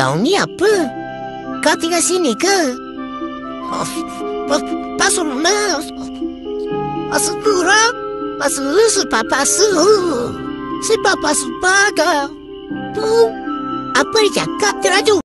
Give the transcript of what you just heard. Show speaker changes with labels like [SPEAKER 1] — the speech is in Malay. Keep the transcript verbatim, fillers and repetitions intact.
[SPEAKER 1] Kau ni apa? Kau tinggal sini ke? Oh, pa- pasal mana? Pasal kurang? Pasal lupa pasal. Si papa supaga. Tu apa dia cakap teraju?